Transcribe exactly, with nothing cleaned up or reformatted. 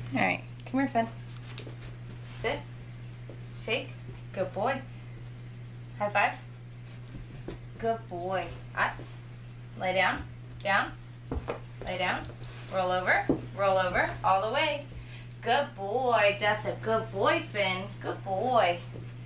All right, come here, Finn. Sit. Shake. Good boy. High five. Good boy. Up. Lay down. Down. Lay down. Roll over. Roll over. All the way. Good boy. That's a good boy, Finn. Good boy.